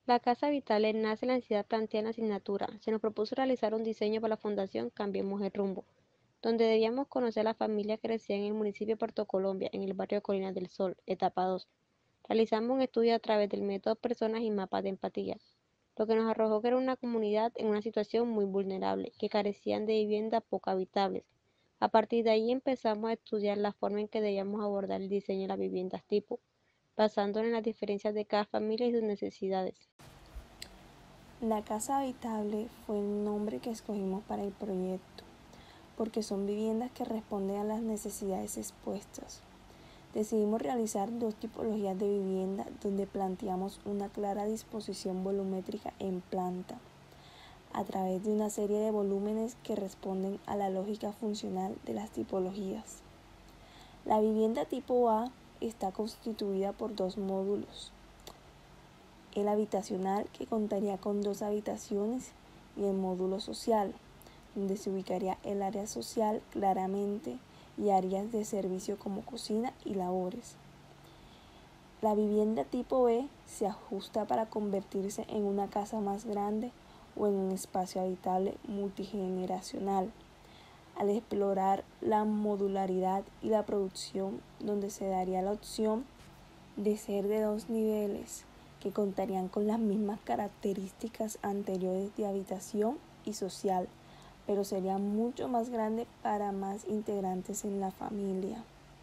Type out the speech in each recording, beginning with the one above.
La Casa Vitales nace en la necesidad planteada en la asignatura. Se nos propuso realizar un diseño para la Fundación Cambiemos el Rumbo, donde debíamos conocer a las familias que residen en el municipio de Puerto Colombia, en el barrio de Colinas del Sol, etapa 2. Realizamos un estudio a través del método personas y mapas de empatía, lo que nos arrojó que era una comunidad en una situación muy vulnerable, que carecían de viviendas poco habitables. A partir de ahí empezamos a estudiar la forma en que debíamos abordar el diseño de las viviendas tipo, basándonos en las diferencias de cada familia y sus necesidades. La casa habitable fue el nombre que escogimos para el proyecto, porque son viviendas que responden a las necesidades expuestas. Decidimos realizar dos tipologías de vivienda donde planteamos una clara disposición volumétrica en planta, a través de una serie de volúmenes que responden a la lógica funcional de las tipologías. La vivienda tipo A está constituida por dos módulos: el habitacional, que contaría con 2 habitaciones, y el módulo social, donde se ubicaría el área social claramente y áreas de servicio como cocina y labores. La vivienda tipo B se ajusta para convertirse en una casa más grande o en un espacio habitable multigeneracional, al explorar la modularidad y la producción, donde se daría la opción de ser de 2 niveles que contarían con las mismas características anteriores de habitación y social, pero sería mucho más grande para más integrantes en la familia.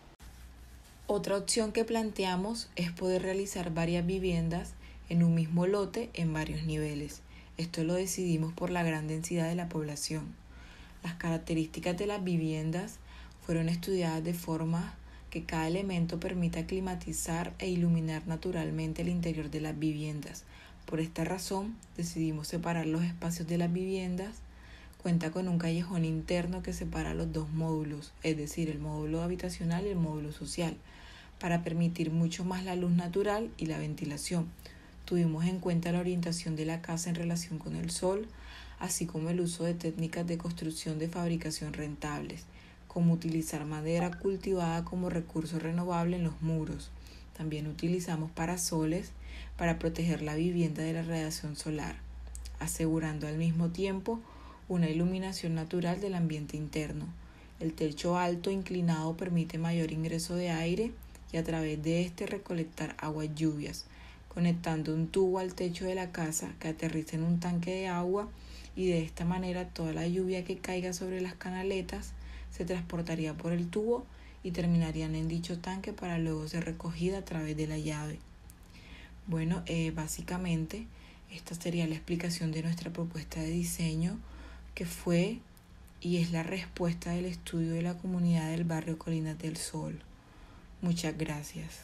Otra opción que planteamos es poder realizar varias viviendas en un mismo lote en varios niveles. Esto lo decidimos por la gran densidad de la población. Las características de las viviendas fueron estudiadas de forma que cada elemento permita climatizar e iluminar naturalmente el interior de las viviendas. Por esta razón, decidimos separar los espacios de las viviendas. Cuenta con un callejón interno que separa los dos módulos, es decir, el módulo habitacional y el módulo social, para permitir mucho más la luz natural y la ventilación. Tuvimos en cuenta la orientación de la casa en relación con el sol, así como el uso de técnicas de construcción de fabricación rentables, como utilizar madera cultivada como recurso renovable en los muros. También utilizamos parasoles para proteger la vivienda de la radiación solar, asegurando al mismo tiempo una iluminación natural del ambiente interno. El techo alto inclinado permite mayor ingreso de aire y a través de este recolectar aguas lluvias, conectando un tubo al techo de la casa que aterriza en un tanque de agua, y de esta manera toda la lluvia que caiga sobre las canaletas se transportaría por el tubo y terminarían en dicho tanque para luego ser recogida a través de la llave. Bueno, básicamente esta sería la explicación de nuestra propuesta de diseño, que fue y es la respuesta del estudio de la comunidad del barrio Colinas del Sol. Muchas gracias.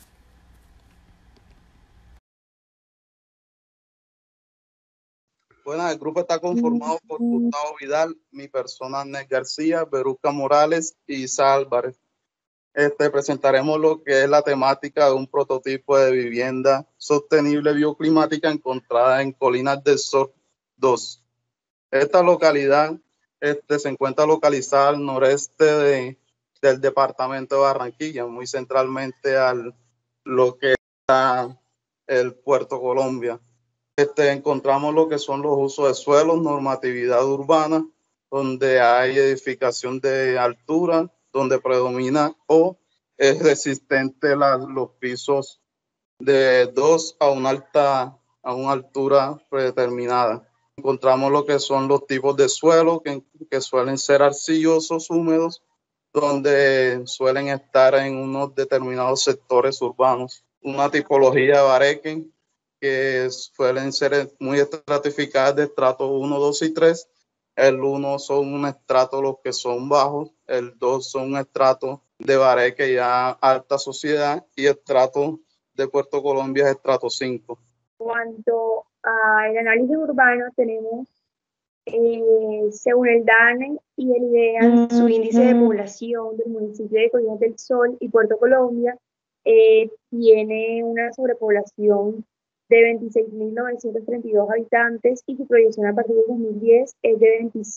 Bueno, el grupo está conformado por Gustavo Vidal, mi persona, Ned García, Beruca Morales y Isa Álvarez. Presentaremos lo que es la temática de un prototipo de vivienda sostenible bioclimática encontrada en Colinas del Sol 2. Esta localidad se encuentra localizada al noreste del departamento de Barranquilla, muy centralmente al lo que está el Puerto Colombia. Encontramos lo que son los usos de suelos, normatividad urbana, donde hay edificación de altura, donde predomina o es resistente los pisos de 2 a a una altura predeterminada. Encontramos lo que son los tipos de suelo que suelen ser arcillosos, húmedos, donde suelen estar en unos determinados sectores urbanos. Una tipología de bareque que suelen ser muy estratificadas de estrato 1, 2 y 3. El 1 son un estrato los que son bajos, el 2 son un estrato de bareque ya alta sociedad, y estrato de Puerto Colombia es estrato 5. Cuanto al análisis urbano, tenemos, según el DANE y el IDEA, su índice de población del municipio de Colinas del Sol y Puerto Colombia tiene una sobrepoblación de 26.932 habitantes, y su proyección a partir de 2010 es de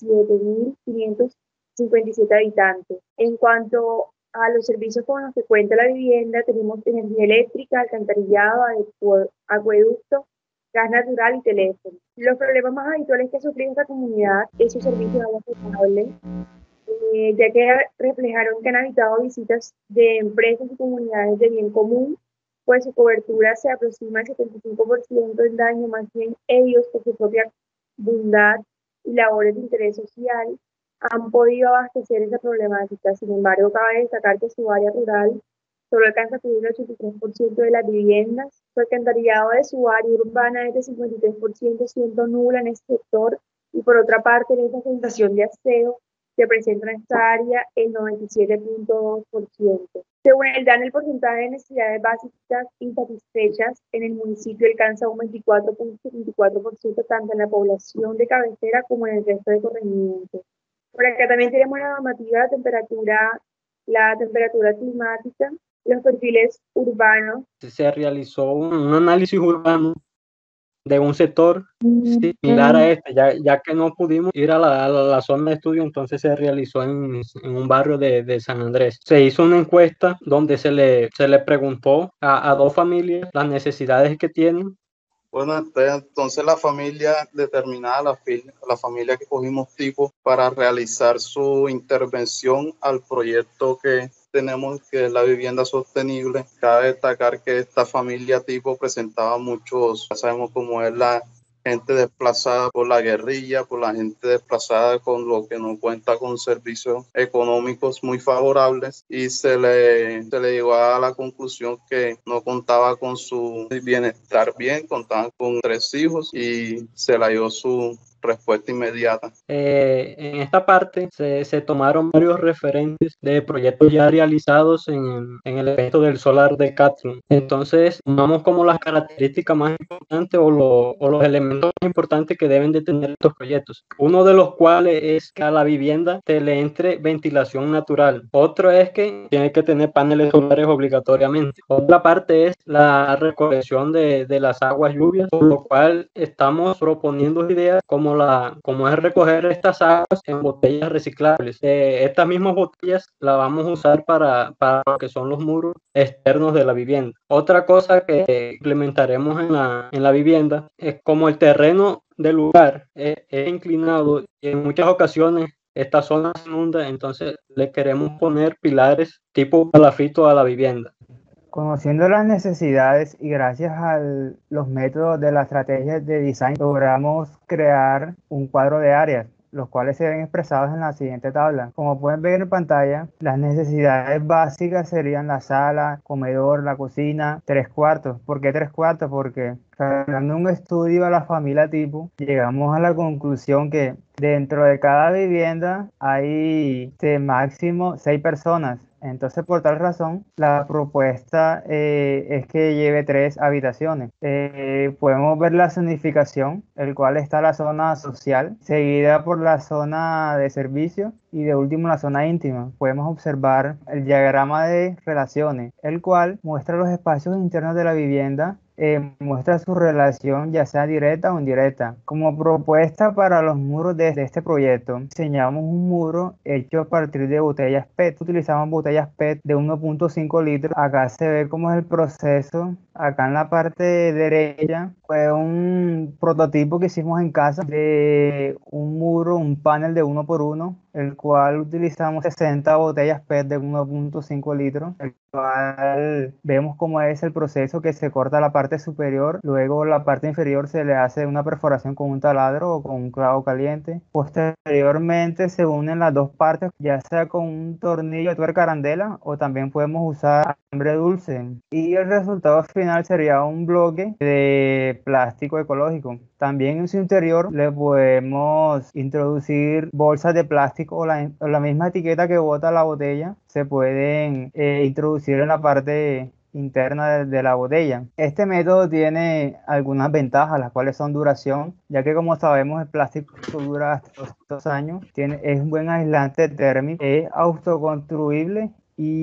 27.557 habitantes. En cuanto a los servicios con los que cuenta la vivienda, tenemos energía eléctrica, alcantarillado, acueducto, gas natural y teléfono. Los problemas más habituales que sufrió esta comunidad es su servicio de agua potable, ya que reflejaron que han habitado visitas de empresas y comunidades de bien común, pues su cobertura se aproxima al 75% del daño, más bien ellos, por su propia bondad y labores de interés social, han podido abastecer esa problemática. Sin embargo, cabe destacar que su área rural solo alcanza a cubrir el 83% de las viviendas. Su alcantarillado de su área urbana es de 53%, siendo nula en este sector, y por otra parte, en esa sensación de aseo que presenta en esta área el 97.2%. Según el DANE, el porcentaje de necesidades básicas insatisfechas en el municipio alcanza un 24.74%, tanto en la población de cabecera como en el resto de corregimientos. Por acá también tenemos la normativa la temperatura climática, los perfiles urbanos. Se realizó un análisis urbano de un sector similar a este, ya que no pudimos ir a la zona de estudio, entonces se realizó en un barrio de San Andrés. Se hizo una encuesta donde se le preguntó a 2 familias las necesidades que tienen. Bueno, entonces la familia determinada, la familia que cogimos tipo para realizar su intervención al proyecto que tenemos, que es la vivienda sostenible. Cabe destacar que esta familia tipo presentaba muchos, ya sabemos cómo es la gente desplazada por la guerrilla, por la gente desplazada con lo que no cuenta con servicios económicos muy favorables, y se le llegó a la conclusión que no contaba con su bienestar bien, contaban con 3 hijos y se le dio su respuesta inmediata. En esta parte se tomaron varios referentes de proyectos ya realizados en el evento del Solar Decathlon. Entonces, tomamos como las características más importantes o los elementos más importantes que deben de tener estos proyectos. Uno de los cuales es que a la vivienda se le entre ventilación natural. Otro es que tiene que tener paneles solares obligatoriamente. Otra parte es la recolección de las aguas lluvias, por lo cual estamos proponiendo ideas como es recoger estas aguas en botellas reciclables. Estas mismas botellas las vamos a usar para lo que son los muros externos de la vivienda. Otra cosa que implementaremos en la vivienda es, como el terreno del lugar es inclinado y en muchas ocasiones esta zona se inunda, entonces le queremos poner pilares tipo palafito a la vivienda. Conociendo las necesidades y gracias a los métodos de la estrategia de design, logramos crear un cuadro de áreas, los cuales se ven expresados en la siguiente tabla. Como pueden ver en pantalla, las necesidades básicas serían la sala, comedor, la cocina, 3 cuartos. ¿Por qué 3 cuartos? Porque realizando un estudio a la familia tipo, llegamos a la conclusión que dentro de cada vivienda hay máximo 6 personas. Entonces, por tal razón, la propuesta es que lleve 3 habitaciones. Podemos ver la zonificación, el cual está la zona social, seguida por la zona de servicio y de último la zona íntima. Podemos observar el diagrama de relaciones, el cual muestra los espacios internos de la vivienda, muestra su relación ya sea directa o indirecta. Como propuesta para los muros de este proyecto, diseñamos un muro hecho a partir de botellas PET. Utilizamos botellas PET de 1.5 litros. Acá se ve cómo es el proceso. Acá en la parte derecha fue un prototipo que hicimos en casa de un muro, un panel de 1x1, el cual utilizamos 60 botellas PET de 1.5 litros, el cual vemos cómo es el proceso, que se corta la parte superior, luego la parte inferior se le hace una perforación con un taladro o con un clavo caliente. Posteriormente se unen las 2 partes, ya sea con un tornillo de tuerca arandela o también podemos usar alambre dulce, y el resultado final sería un bloque de plástico ecológico. También en su interior le podemos introducir bolsas de plástico o la misma etiqueta que bota la botella, se pueden introducir en la parte interna de la botella. Este método tiene algunas ventajas, las cuales son duración, ya que como sabemos el plástico dura hasta 200 años, es un buen aislante térmico, es autoconstruible y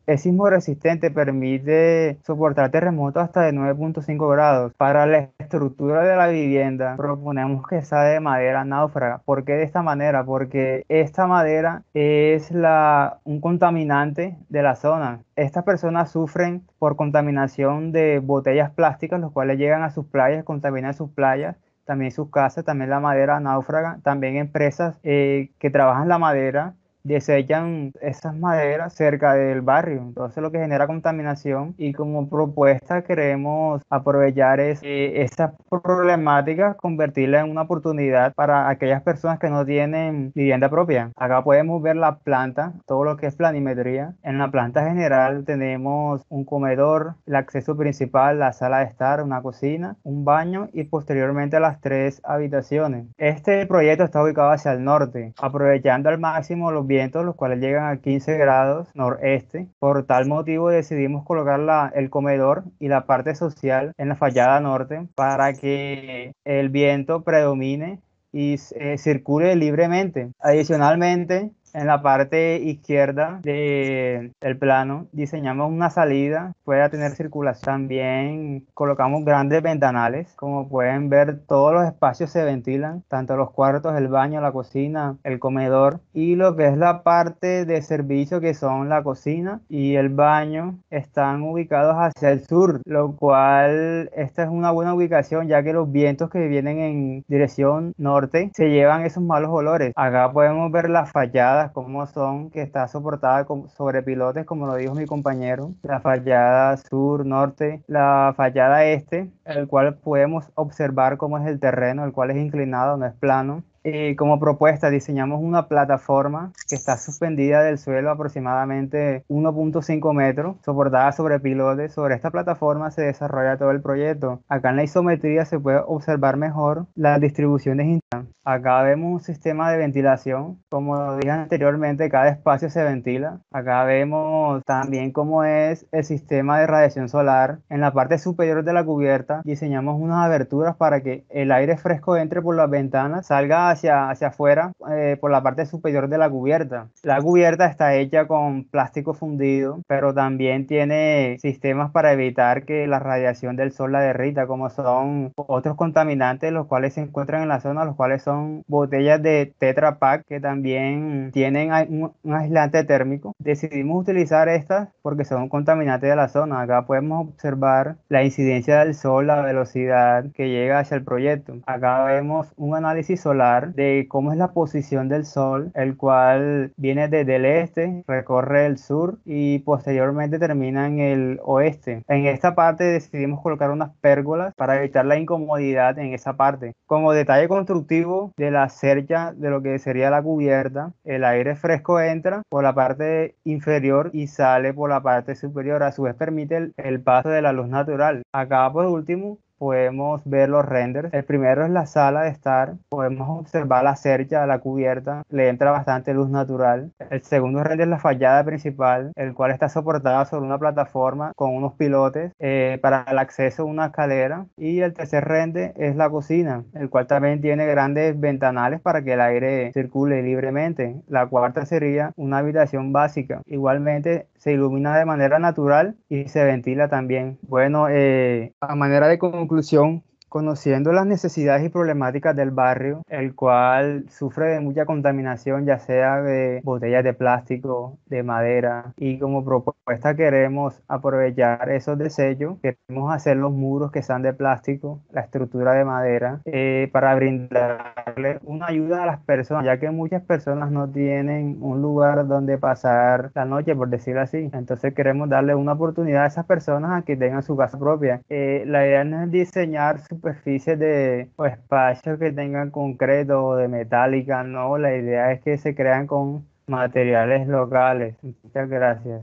Es sismo resistente, permite soportar terremotos hasta de 9.5 grados. Para la estructura de la vivienda proponemos que sea de madera náufraga. ¿Por qué de esta manera? Porque esta madera es un contaminante de la zona. Estas personas sufren por contaminación de botellas plásticas, los cuales llegan a sus playas, contaminan sus playas, también sus casas, también la madera náufraga, también empresas que trabajan la madera desechan esas maderas cerca del barrio, entonces lo que genera contaminación, y como propuesta queremos aprovechar esa problemática, convertirla en una oportunidad para aquellas personas que no tienen vivienda propia. Acá podemos ver la planta, todo lo que es planimetría. En la planta general tenemos un comedor, el acceso principal, la sala de estar, una cocina, un baño y posteriormente las 3 habitaciones. Este proyecto está ubicado hacia el norte, aprovechando al máximo los vientos, los cuales llegan a 15 grados noreste. Por tal motivo decidimos colocar el comedor y la parte social en la fachada norte para que el viento predomine y circule libremente. Adicionalmente, en la parte izquierda del plano diseñamos una salida, pueda tener circulación. También colocamos grandes ventanales. Como pueden ver, todos los espacios se ventilan, tanto los cuartos, el baño, la cocina, el comedor, y lo que es la parte de servicio, que son la cocina y el baño, están ubicados hacia el sur, lo cual esta es una buena ubicación, ya que los vientos que vienen en dirección norte se llevan esos malos olores. Acá podemos ver las fachadas como son, que está soportada sobre pilotes, como lo dijo mi compañero, la fachada sur, norte, la fachada este, el cual podemos observar cómo es el terreno, el cual es inclinado, no es plano. Como propuesta diseñamos una plataforma que está suspendida del suelo aproximadamente 1.5 metros, soportada sobre pilotes. Sobre esta plataforma se desarrolla todo el proyecto. Acá en la isometría se puede observar mejor las distribuciones internas. Acá vemos un sistema de ventilación. Como lo dije anteriormente, cada espacio se ventila. Acá vemos también cómo es el sistema de radiación solar. En la parte superior de la cubierta diseñamos unas aberturas para que el aire fresco entre por las ventanas, salga hacia afuera por la parte superior de la cubierta. La cubierta está hecha con plástico fundido, pero también tiene sistemas para evitar que la radiación del sol la derrita, como son otros contaminantes los cuales se encuentran en la zona, los cuales son botellas de Tetra Pak, que también tienen un aislante térmico. Decidimos utilizar estas porque son contaminantes de la zona. Acá podemos observar la incidencia del sol, la velocidad que llega hacia el proyecto. Acá vemos un análisis solar de cómo es la posición del sol, el cual viene desde el este, recorre el sur y posteriormente termina en el oeste. En esta parte decidimos colocar unas pérgolas para evitar la incomodidad en esa parte. Como detalle constructivo de la cercha de lo que sería la cubierta, el aire fresco entra por la parte inferior y sale por la parte superior. A su vez permite el paso de la luz natural. Acá por último podemos ver los renders. El primero es la sala de estar. Podemos observar la cercha, la cubierta. Le entra bastante luz natural. El segundo render es la fachada principal, el cual está soportada sobre una plataforma con unos pilotes para el acceso a una escalera. Y el tercer render es la cocina, el cual también tiene grandes ventanales para que el aire circule libremente. La cuarta sería una habitación básica. Igualmente se ilumina de manera natural y se ventila también. Bueno, a manera de conclusión, conociendo las necesidades y problemáticas del barrio, el cual sufre de mucha contaminación, ya sea de botellas de plástico, de madera, y como propuesta queremos aprovechar esos desechos, queremos hacer los muros que sean de plástico, la estructura de madera, para brindarle una ayuda a las personas, ya que muchas personas no tienen un lugar donde pasar la noche, por decirlo así. Entonces queremos darle una oportunidad a esas personas a que tengan su casa propia. La idea no es diseñar superficies o espacios que tengan concreto o de metálica, no, la idea es que se crean con materiales locales. Muchas gracias.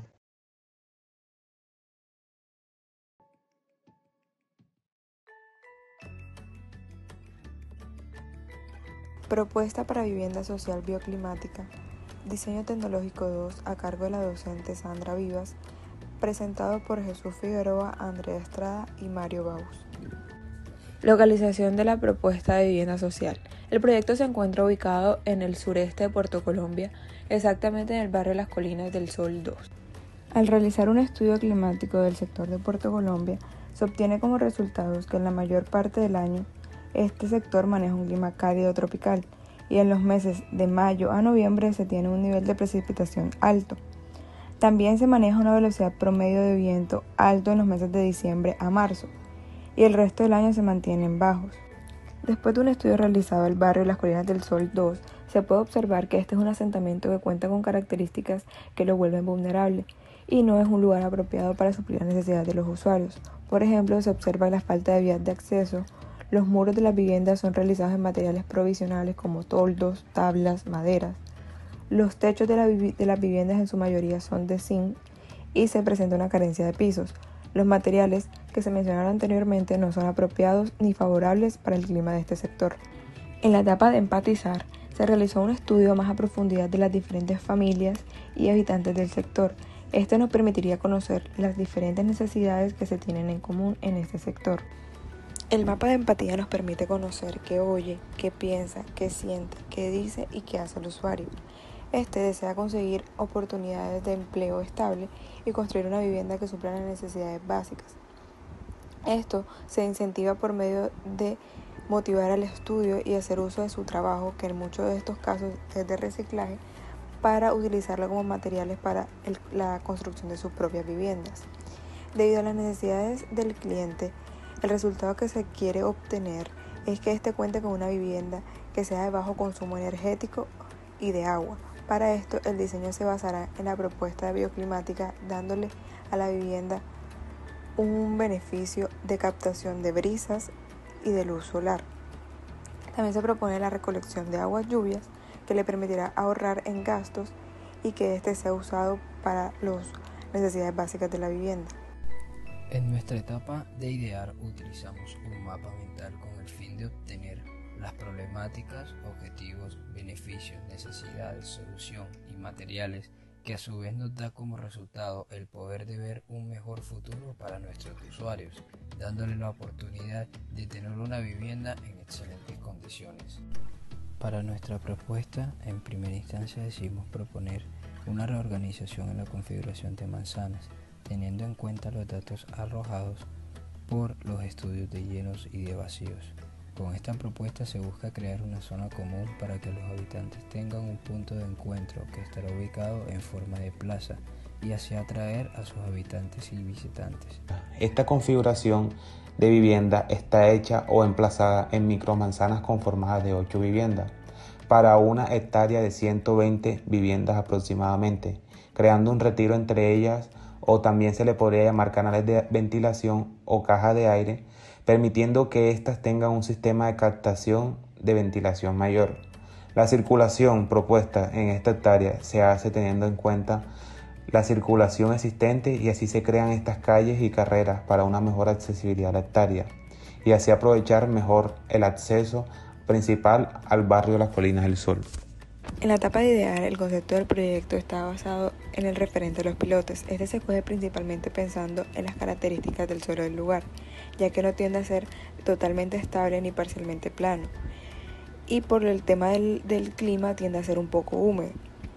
Propuesta para vivienda social bioclimática. Diseño tecnológico 2 a cargo de la docente Sandra Vivas, presentado por Jesús Figueroa, Andrea Estrada y Mario Baus. Localización de la propuesta de vivienda social. El proyecto se encuentra ubicado en el sureste de Puerto Colombia, exactamente en el barrio Las Colinas del Sol 2. Al realizar un estudio climático del sector de Puerto Colombia, se obtiene como resultados que en la mayor parte del año este sector maneja un clima cálido tropical y en los meses de mayo a noviembre se tiene un nivel de precipitación alto. También se maneja una velocidad promedio de viento alto en los meses de diciembre a marzo y el resto del año se mantienen bajos. Después de un estudio realizado del barrio Las Colinas del Sol 2, se puede observar que este es un asentamiento que cuenta con características que lo vuelven vulnerable y no es un lugar apropiado para suplir las necesidades de los usuarios. Por ejemplo, se observa la falta de vías de acceso. Los muros de las viviendas son realizados en materiales provisionales como toldos, tablas, maderas. Los techos de las viviendas en su mayoría son de zinc y se presenta una carencia de pisos. Los materiales que se mencionaron anteriormente no son apropiados ni favorables para el clima de este sector. En la etapa de empatizar, se realizó un estudio más a profundidad de las diferentes familias y habitantes del sector. Esto nos permitiría conocer las diferentes necesidades que se tienen en común en este sector. El mapa de empatía nos permite conocer qué oye, qué piensa, qué siente, qué dice y qué hace el usuario. Este desea conseguir oportunidades de empleo estable y construir una vivienda que supla las necesidades básicas. Esto se incentiva por medio de motivar al estudio y hacer uso de su trabajo, que en muchos de estos casos es de reciclaje, para utilizarlo como materiales para la construcción de sus propias viviendas. Debido a las necesidades del cliente, el resultado que se quiere obtener es que éste cuente con una vivienda que sea de bajo consumo energético y de agua. Para esto, el diseño se basará en la propuesta bioclimática, dándole a la vivienda un beneficio de captación de brisas y de luz solar. También se propone la recolección de aguas lluvias, que le permitirá ahorrar en gastos y que éste sea usado para las necesidades básicas de la vivienda. En nuestra etapa de idear utilizamos un mapa mental con el fin de obtener las problemáticas, objetivos, beneficios, necesidades, solución y materiales que a su vez nos da como resultado el poder de ver un mejor futuro para nuestros usuarios, dándole la oportunidad de tener una vivienda en excelentes condiciones. Para nuestra propuesta, en primera instancia decidimos proponer una reorganización en la configuración de manzanas, teniendo en cuenta los datos arrojados por los estudios de llenos y de vacíos. Con esta propuesta se busca crear una zona común para que los habitantes tengan un punto de encuentro que estará ubicado en forma de plaza y así atraer a sus habitantes y visitantes. Esta configuración de vivienda está hecha o emplazada en micromanzanas conformadas de 8 viviendas para una hectárea de 120 viviendas aproximadamente, creando un retiro entre ellas, o también se le podría llamar canales de ventilación o caja de aire, permitiendo que éstas tengan un sistema de captación de ventilación mayor. La circulación propuesta en esta hectárea se hace teniendo en cuenta la circulación existente y así se crean estas calles y carreras para una mejor accesibilidad a la hectárea y así aprovechar mejor el acceso principal al barrio Las Colinas del Sol. En la etapa de idear, el concepto del proyecto está basado en el referente de los pilotes. Este se escoge principalmente pensando en las características del suelo del lugar, ya que no tiende a ser totalmente estable ni parcialmente plano. Y por el tema del clima tiende a ser un poco húmedo.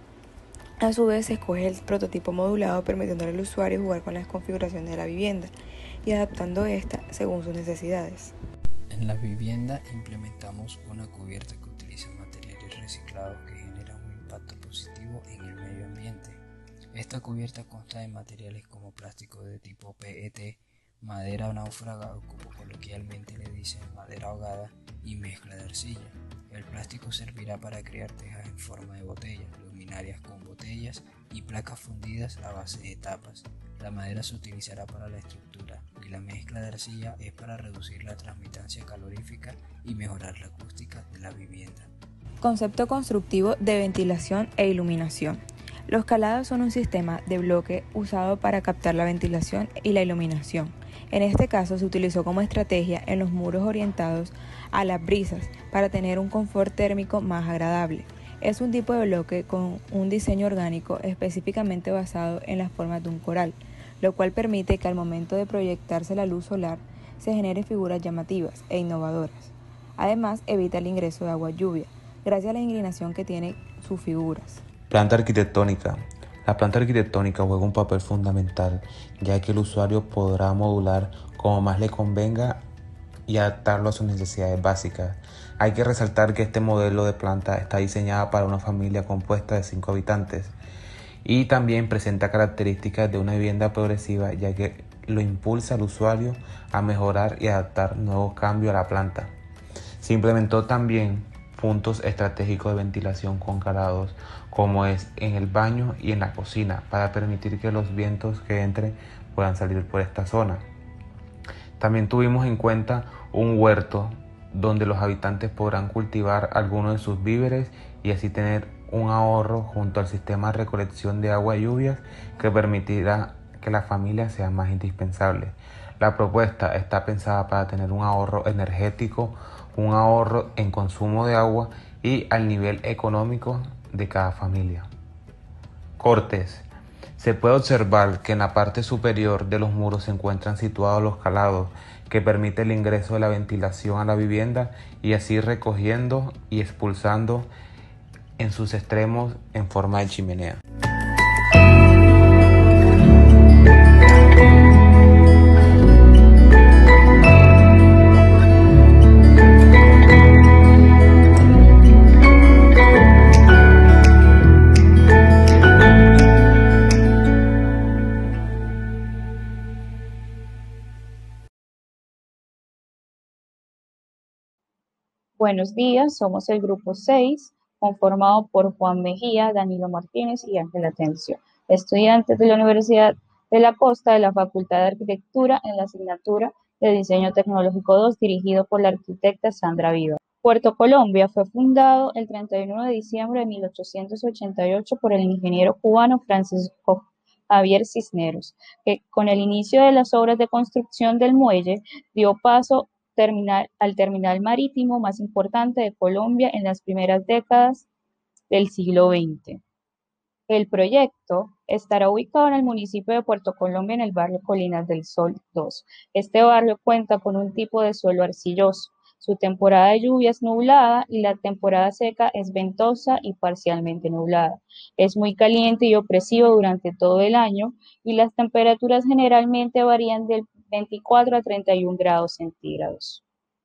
A su vez se escoge el prototipo modulado, permitiendo al usuario jugar con las configuraciones de la vivienda y adaptando esta según sus necesidades. En la vivienda implementamos una cubierta que utiliza materiales reciclados que generan un impacto positivo en el medio ambiente. Esta cubierta consta de materiales como plástico de tipo PET, madera náufraga o como coloquialmente le dicen madera ahogada y mezcla de arcilla. El plástico servirá para crear tejas en forma de botellas, luminarias con botellas y placas fundidas a base de tapas. La madera se utilizará para la estructura y la mezcla de arcilla es para reducir la transmitancia calorífica y mejorar la acústica de la vivienda. Concepto constructivo de ventilación e iluminación. Los calados son un sistema de bloque usado para captar la ventilación y la iluminación. En este caso se utilizó como estrategia en los muros orientados a las brisas para tener un confort térmico más agradable. Es un tipo de bloque con un diseño orgánico específicamente basado en las formas de un coral, lo cual permite que al momento de proyectarse la luz solar se generen figuras llamativas e innovadoras. Además, evita el ingreso de agua lluvia, gracias a la inclinación que tienen sus figuras. Planta arquitectónica. La planta arquitectónica juega un papel fundamental, ya que el usuario podrá modular como más le convenga y adaptarlo a sus necesidades básicas. Hay que resaltar que este modelo de planta está diseñada para una familia compuesta de 5 habitantes y también presenta características de una vivienda progresiva, ya que lo impulsa al usuario a mejorar y adaptar nuevos cambios a la planta. Se implementó también puntos estratégicos de ventilación con calados, como es en el baño y en la cocina, para permitir que los vientos que entren puedan salir por esta zona. También tuvimos en cuenta un huerto donde los habitantes podrán cultivar algunos de sus víveres y así tener un ahorro junto al sistema de recolección de agua y lluvias que permitirá que la familia sea más indispensable. La propuesta está pensada para tener un ahorro energético, un ahorro en consumo de agua y al nivel económico de cada familia. Cortes. Se puede observar que en la parte superior de los muros se encuentran situados los calados que permite el ingreso de la ventilación a la vivienda y así recogiendo y expulsando en sus extremos en forma de chimenea. Buenos días, somos el grupo 6, conformado por Juan Mejía, Danilo Martínez y Ángela Tencio, estudiantes de la Universidad de la Costa de la Facultad de Arquitectura en la asignatura de Diseño Tecnológico 2, dirigido por la arquitecta Sandra Viva. Puerto Colombia fue fundado el 31 de diciembre de 1888 por el ingeniero cubano Francisco Javier Cisneros, que con el inicio de las obras de construcción del muelle dio paso al terminal marítimo más importante de Colombia en las primeras décadas del siglo XX. El proyecto estará ubicado en el municipio de Puerto Colombia, en el barrio Colinas del Sol 2. Este barrio cuenta con un tipo de suelo arcilloso. Su temporada de lluvia es nublada y la temporada seca es ventosa y parcialmente nublada. Es muy caliente y opresivo durante todo el año y las temperaturas generalmente varían del 24 a 31 grados centígrados.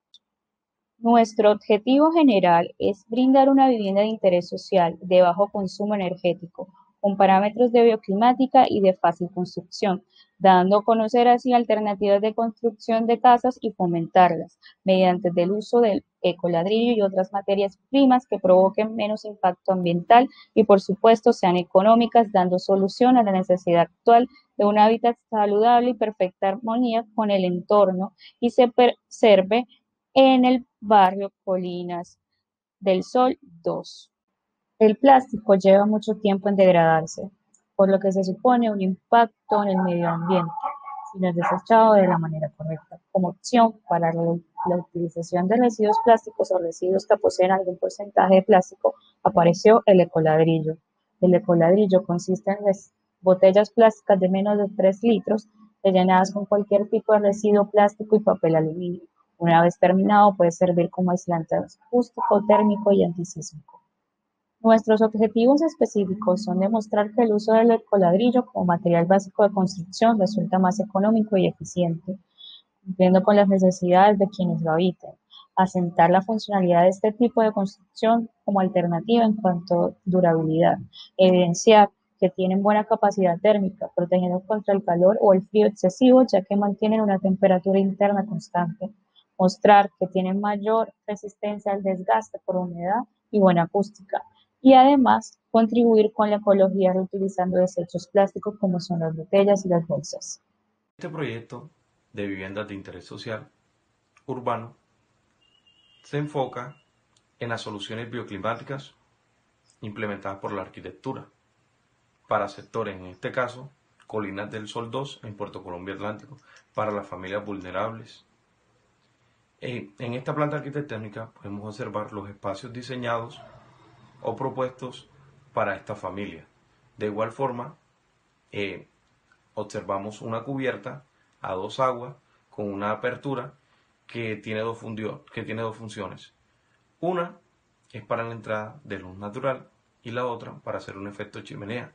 Nuestro objetivo general es brindar una vivienda de interés social, de bajo consumo energético, con parámetros de bioclimática y de fácil construcción, dando a conocer así alternativas de construcción de casas y fomentarlas, mediante el uso del ecoladrillo y otras materias primas que provoquen menos impacto ambiental y por supuesto sean económicas, dando solución a la necesidad actual de un hábitat saludable y perfecta armonía con el entorno y se preserve en el barrio Colinas del Sol 2. El plástico lleva mucho tiempo en degradarse, por lo que se supone un impacto en el medio ambiente si no es desechado de la manera correcta. Como opción para la utilización de residuos plásticos o residuos que poseen algún porcentaje de plástico, apareció el ecoladrillo. El ecoladrillo consiste en botellas plásticas de menos de 3 litros rellenadas con cualquier tipo de residuo plástico y papel aluminio. Una vez terminado, puede servir como aislante acústico, térmico y antisísmico. Nuestros objetivos específicos son demostrar que el uso del ecoladrillo como material básico de construcción resulta más económico y eficiente, cumpliendo con las necesidades de quienes lo habiten, asentar la funcionalidad de este tipo de construcción como alternativa en cuanto a durabilidad, evidenciar que tienen buena capacidad térmica, protegiendo contra el calor o el frío excesivo, ya que mantienen una temperatura interna constante, mostrar que tienen mayor resistencia al desgaste por humedad y buena acústica, y además contribuir con la ecología reutilizando desechos plásticos como son las botellas y las bolsas. Este proyecto de viviendas de interés social urbano se enfoca en las soluciones bioclimáticas implementadas por la arquitectura para sectores, en este caso, Colinas del Sol 2 en Puerto Colombia Atlántico, para las familias vulnerables. En esta planta arquitectónica podemos observar los espacios diseñados o propuestos para esta familia. De igual forma, observamos una cubierta a 2 aguas con una apertura que tiene dos funciones. Una es para la entrada de luz natural y la otra para hacer un efecto chimenea,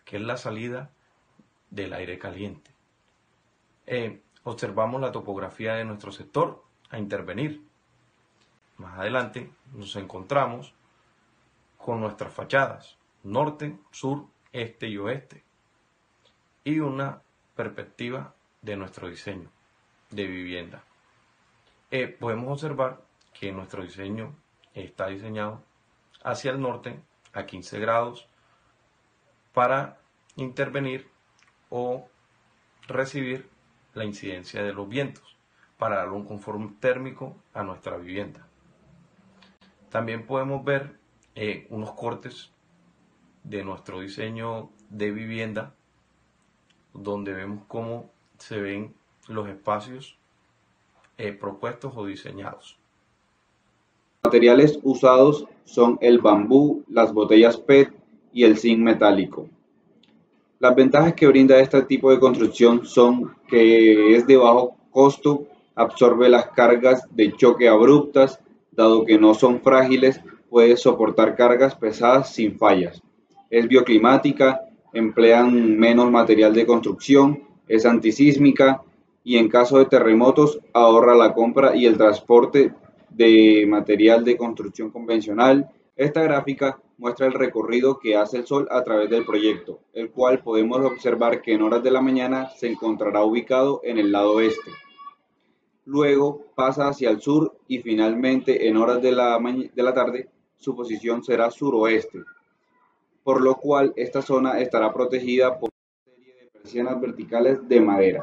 que es la salida del aire caliente. Observamos la topografía de nuestro sector a intervenir. Más adelante nos encontramos con nuestras fachadas, norte, sur, este y oeste, y una perspectiva de nuestro diseño de vivienda. Podemos observar que nuestro diseño está diseñado hacia el norte a 15 grados para intervenir o recibir la incidencia de los vientos para dar un confort térmico a nuestra vivienda. También podemos ver unos cortes de nuestro diseño de vivienda donde vemos cómo se ven los espacios propuestos o diseñados. Los materiales usados son el bambú, las botellas PET y el zinc metálico. Las ventajas que brinda este tipo de construcción son que es de bajo costo, absorbe las cargas de choque abruptas, dado que no son frágiles, puede soportar cargas pesadas sin fallas. Es bioclimática, emplean menos material de construcción, es antisísmica y en caso de terremotos ahorra la compra y el transporte de material de construcción convencional. Esta gráfica muestra el recorrido que hace el Sol a través del proyecto, el cual podemos observar que en horas de la mañana se encontrará ubicado en el lado este. Luego pasa hacia el sur y finalmente en horas de la tarde su posición será suroeste, por lo cual esta zona estará protegida por una serie de persianas verticales de madera.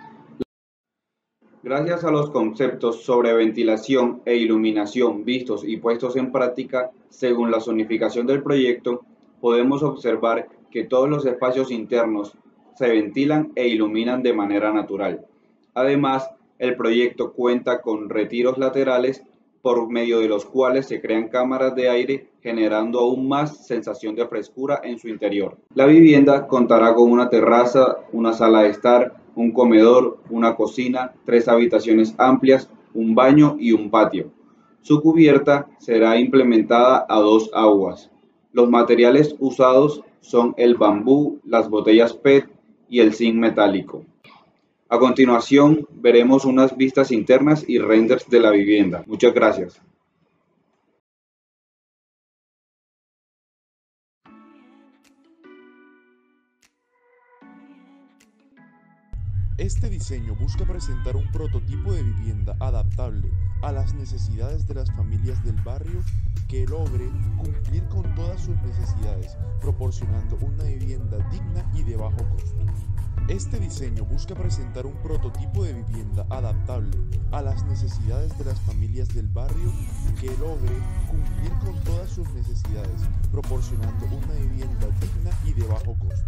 Gracias a los conceptos sobre ventilación e iluminación vistos y puestos en práctica, según la zonificación del proyecto, podemos observar que todos los espacios internos se ventilan e iluminan de manera natural. Además, el proyecto cuenta con retiros laterales por medio de los cuales se crean cámaras de aire, generando aún más sensación de frescura en su interior. La vivienda contará con una terraza, una sala de estar, un comedor, una cocina, 3 habitaciones amplias, un baño y un patio. Su cubierta será implementada a 2 aguas. Los materiales usados son el bambú, las botellas PET y el zinc metálico. A continuación veremos unas vistas internas y renders de la vivienda. Muchas gracias. Este diseño busca presentar un prototipo de vivienda adaptable a las necesidades de las familias del barrio que logre cumplir con todas sus necesidades, proporcionando una vivienda digna y de bajo costo. Este diseño busca presentar un prototipo de vivienda adaptable a las necesidades de las familias del barrio que logre cumplir con todas sus necesidades, proporcionando una vivienda digna y de bajo costo.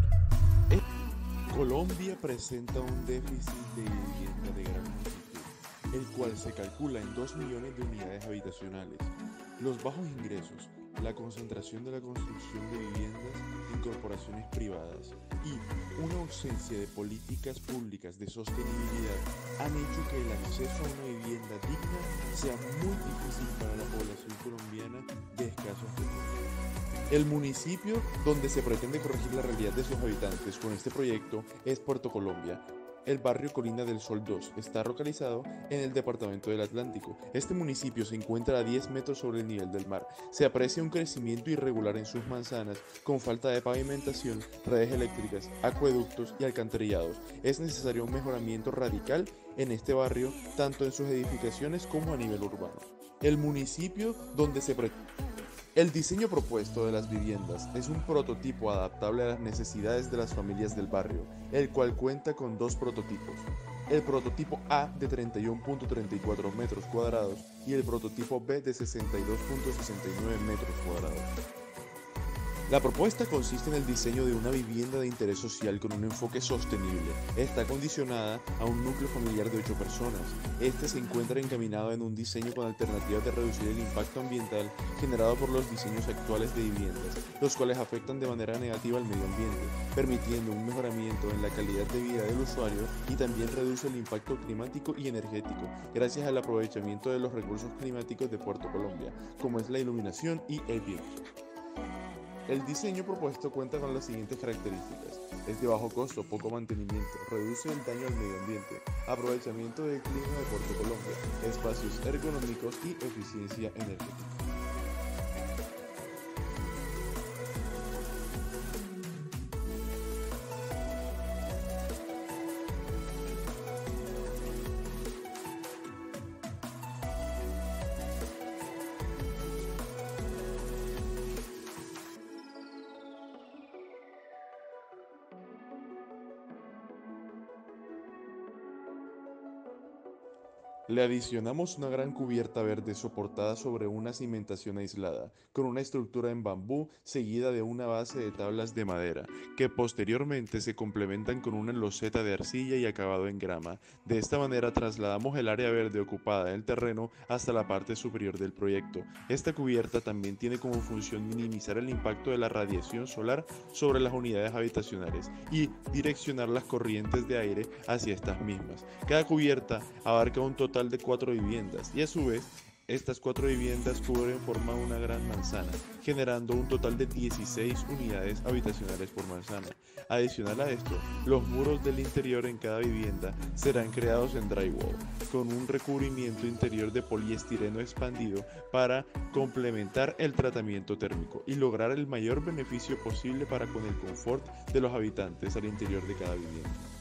Colombia presenta un déficit de vivienda de gran magnitud, el cual se calcula en 2 millones de unidades habitacionales. Los bajos ingresos, la concentración de la construcción de viviendas en corporaciones privadas y una ausencia de políticas públicas de sostenibilidad han hecho que el acceso a una vivienda digna sea muy difícil para la población colombiana de escasos recursos. El municipio donde se pretende corregir la realidad de sus habitantes con este proyecto es Puerto Colombia. El barrio Colina del Sol 2 está localizado en el departamento del Atlántico. Este municipio se encuentra a 10 metros sobre el nivel del mar. Se aprecia un crecimiento irregular en sus manzanas, con falta de pavimentación, redes eléctricas, acueductos y alcantarillados. Es necesario un mejoramiento radical en este barrio, tanto en sus edificaciones como a nivel urbano. El municipio donde se pretende. El diseño propuesto de las viviendas es un prototipo adaptable a las necesidades de las familias del barrio, el cual cuenta con 2 prototipos. El prototipo A de 31.34 metros cuadrados y el prototipo B de 62.69 metros cuadrados. La propuesta consiste en el diseño de una vivienda de interés social con un enfoque sostenible. Está condicionada a un núcleo familiar de 8 personas. Este se encuentra encaminado en un diseño con alternativas de reducir el impacto ambiental generado por los diseños actuales de viviendas, los cuales afectan de manera negativa al medio ambiente, permitiendo un mejoramiento en la calidad de vida del usuario y también reduce el impacto climático y energético, gracias al aprovechamiento de los recursos climáticos de Puerto Colombia, como es la iluminación y el viento. El diseño propuesto cuenta con las siguientes características: es de bajo costo, poco mantenimiento, reduce el daño al medio ambiente, aprovechamiento del clima de Puerto Colombia, espacios ergonómicos y eficiencia energética. Le adicionamos una gran cubierta verde soportada sobre una cimentación aislada, con una estructura en bambú seguida de una base de tablas de madera, que posteriormente se complementan con una loseta de arcilla y acabado en grama. De esta manera trasladamos el área verde ocupada del terreno hasta la parte superior del proyecto. Esta cubierta también tiene como función minimizar el impacto de la radiación solar sobre las unidades habitacionales y direccionar las corrientes de aire hacia estas mismas. Cada cubierta abarca un total de 4 viviendas y a su vez estas 4 viviendas cubren forma una gran manzana, generando un total de 16 unidades habitacionales por manzana. Adicional a esto, los muros del interior en cada vivienda serán creados en drywall, con un recubrimiento interior de poliestireno expandido para complementar el tratamiento térmico y lograr el mayor beneficio posible para con el confort de los habitantes al interior de cada vivienda.